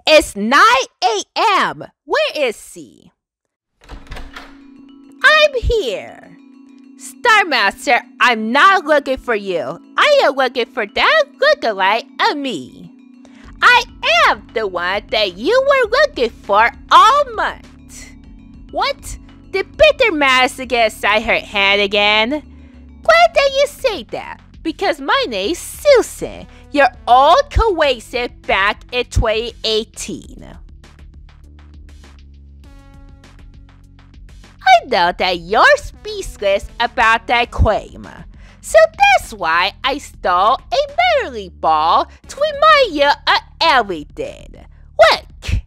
It's 9 a.m. Where is he? I'm here. Star Master, I'm not looking for you. I am looking for that lookalike of me. I am the one that you were looking for all month. What? Did Peter manage to get inside her hand again? Glad that you say that, because my name's Susan, your old cohesive back in 2018. I know that you're speechless about that claim, so that's why I stole a memory ball to remind you of everything. Look!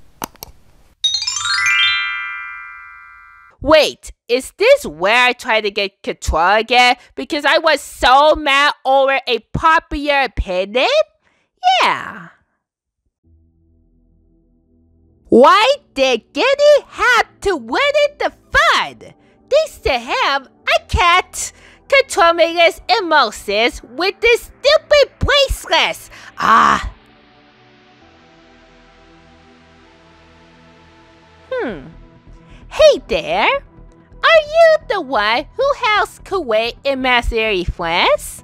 Wait, is this where I tried to get control again because I was so mad over a popular opinion? Yeah. Why did Giddy have to win in the fun? Thanks to him, I can't control his emotions with this stupid bracelet. Hey there, are you the one who has Kuwait in Master Friends?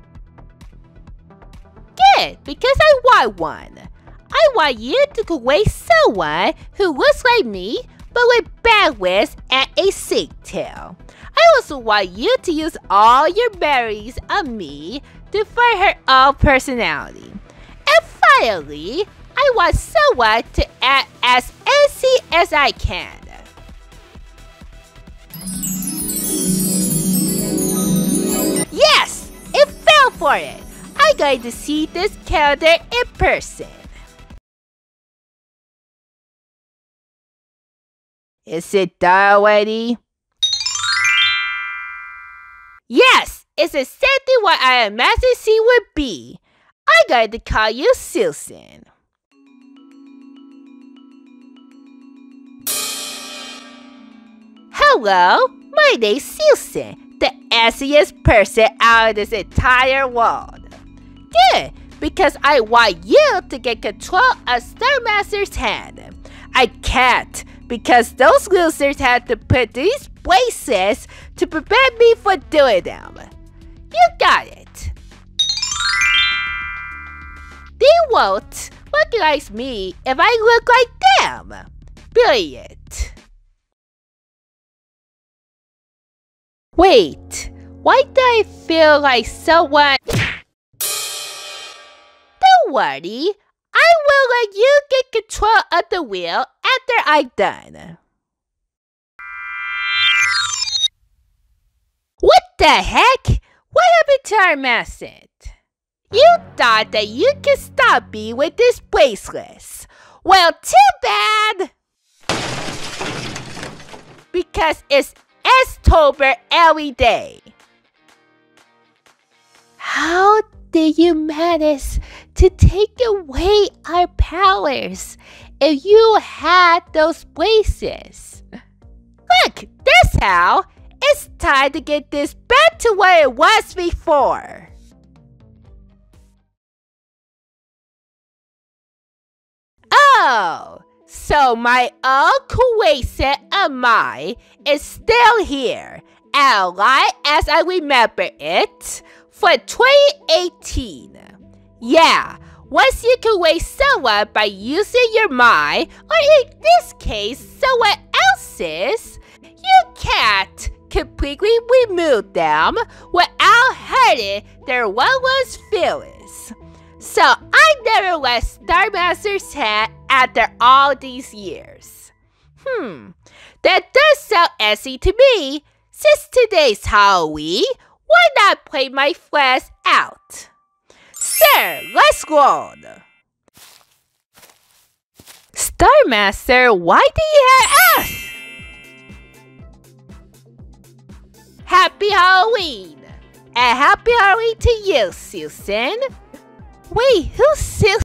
Good, because I want one. I want you to Kuwait someone who looks like me, but with bad wigs and a sick tail. I also want you to use all your berries on me to find her own personality. And finally, I want someone to act as easy as I can. Yes! It fell for it! I'm going to see this calendar in person. Is it done already? Yes! It's exactly what I imagined she would be. I'm going to call you Susan. Hello, my name's Susan, the easiest person out of this entire world. Good, because I want you to get control of Star Master's hand. I can't, because those losers have to put these bracelets to prevent me from doing them. You got it. They won't recognize me if I look like them. Brilliant. Wait, why do I feel like someone... Don't worry, I will let you get control of the wheel after I'm done. What the heck? What happened to our message? You thought that you could stop me with this bracelet. Well, too bad! Because it's October every day. How did you manage to take away our powers if you had those bracelets? Look, that's how. It's time to get this back to what it was before. Oh, so my old cohesive of mine is still here, and alive as I remember it, for 2018. Yeah, once you can waste someone by using your mind, or in this case, someone else's, you can't completely remove them without hurting their one-one's feelings. So I never let Star Master's hand after all these years. That does sound easy to me. Since today's Halloween, why not play my flash out? Sir, let's roll. Star Master, why do you have us? Happy Halloween! And happy Halloween to you, Susan. Wait, who's Susan?